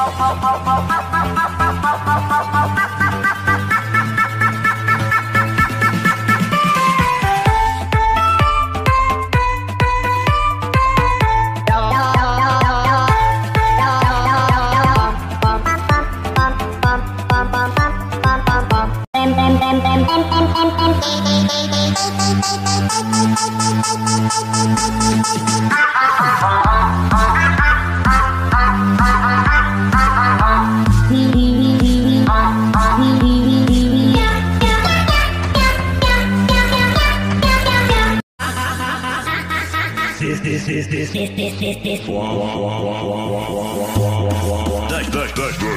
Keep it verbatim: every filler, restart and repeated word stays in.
This, this, this, this, this, this, this. Wow, wow, wow, wow, wow, wow, wow, wow, wow, wow. Dash, dash, dash, dash.